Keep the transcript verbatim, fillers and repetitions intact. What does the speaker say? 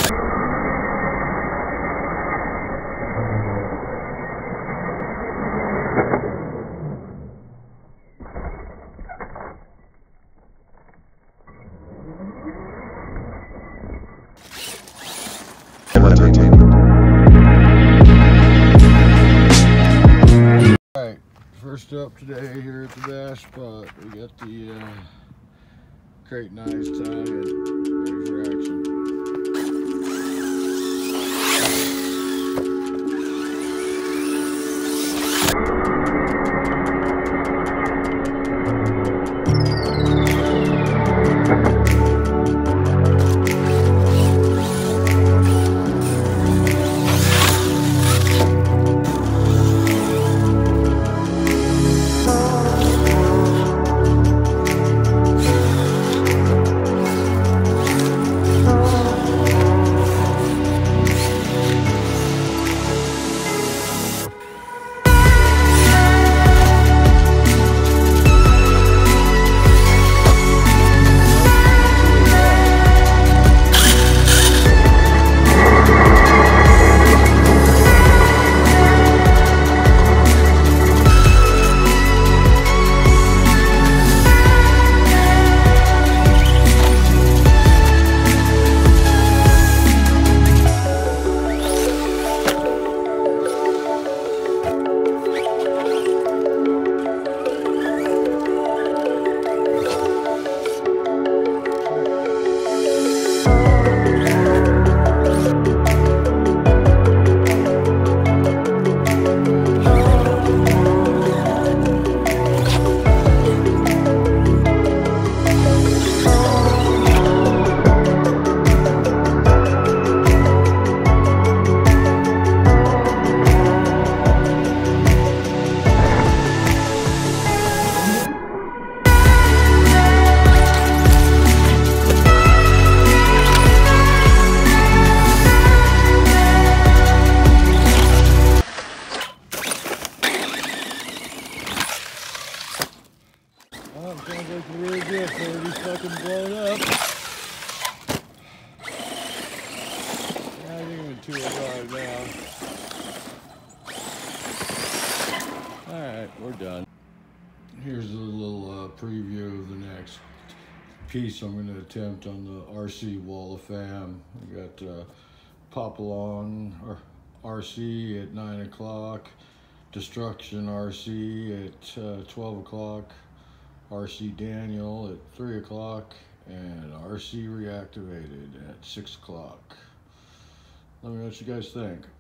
Alright, first up today here at the bass spot, we got the uh, crate nice Talion ready for action. Oh, it sounds like really good for it. He's fucking blown up. Not even too hard now. Alright, we're done. Here's a little uh, preview of the next piece I'm going to attempt on the R C Wall of Fame. We got uh, Papillon or R C at nine o'clock, Destruction R C at uh, twelve o'clock, R C Daniel at three o'clock, and R C Reactivated at six o'clock. Let me know what you guys think.